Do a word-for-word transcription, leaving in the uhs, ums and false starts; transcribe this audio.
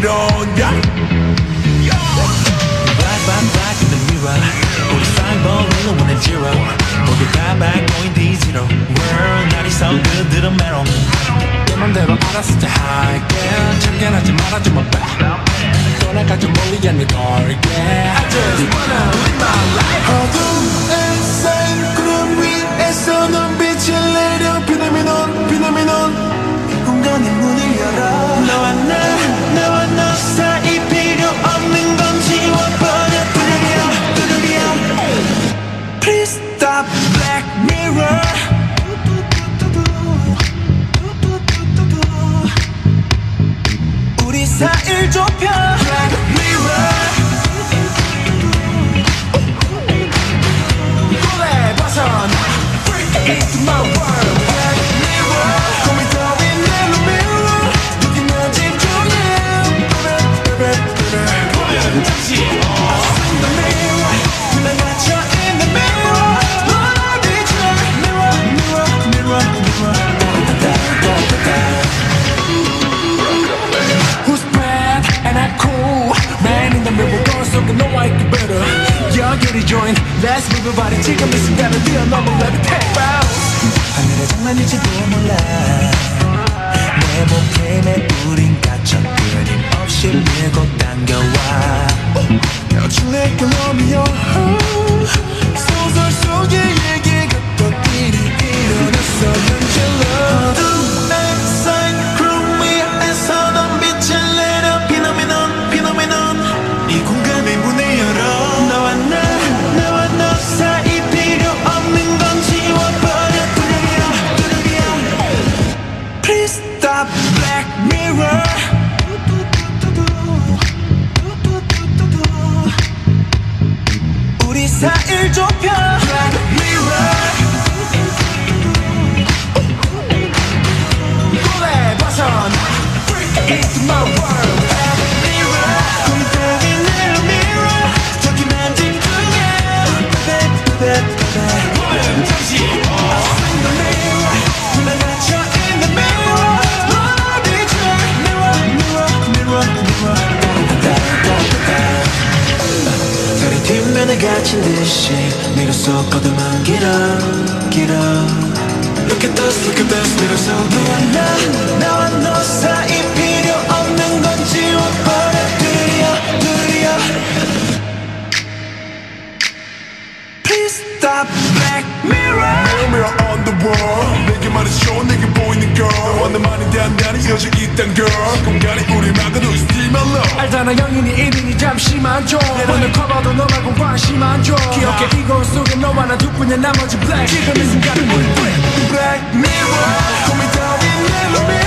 이런 Black, black, black in the mirror 우리 사이버 릴러 원해 zero 모두 다 bad going D zero World 날이 so good 들어 메롱 내 맘대로 알아서 다 할게 참견하지 말아줘 my back 떠나가지 멀리 않는 걸게 I just wanna live my life 어둠에 쌓인 구름 위에서 넌 빛을 내려 피노미논 피노미논 공간의 문을 열어 너와 나 나와 너 사이 필요 없는 건 지워버려 뚜루리야 뚜루리야 Please stop Black Mirror 우리 사이를 좁혀 Black Mirror 꼴에 벗어나 Freak into my world Black Mirror 고민 따윈 내 mirror 누기 나 집중해 Baby baby baby 잠시 I see the mirror 난 갇혀 in the mirror 너를 비춰 Mirror mirror mirror mirror Who's bad and I cool Man in the mirror 거울 속에 너와 있기 better 여기를 join Let's move your body 지금 이 순간을 뛰어넘어 levitate bounce 하늘의 장난일지도 몰라 내 몸팀에 우린 갇혀 끊임없이 밀고 당겨와 여친에게 로미오 소설 속의 얘기가 또 일이 일어났어 연출로 어둠에 쌓인 구름 위에서 넌 빛을 내려 피노미논 피노미논 이 공간의 문을 열어 너와 나 나와 너 사이 필요 없는 건 지워버려 뚜루리야 뚜루리야 Please stop Black Mirror 우리 사이를 좁혀 Black Mirror 꼴에 벗어나 Freak into my world Black Mirror 고민 따윈 내 mirror 저기만 집중해 Baby baby baby 잠시 I see the mirror 난 갇혀 in the mirror 너를 비춰 Mirror mirror mirror mirror 다리 뒷면에 갇힌 듯이 미로 속 어둠은 길어 길어 Look at this look at this 미로 속 너와 나 나와 너 사이 필요 없는 건 지워버려 뚜루리야 뚜루리야 Please stop Black Mirror Mirror on the wall 내게 말해줘 내게 보이는 girl 너와 나만에 대한 날이 이어져 있단 girl 공간이 우리 막아도 still my love 알잖아 영인이 일인이 잠시만 줘 내눈을 커봐도 너 말고 관심 안 줘 기억해 이 거울 속에 너와 나 둘뿐이야 나머지 black 지금 이 순간은 우리 black Black Mirror 고민 따윈 내 맘에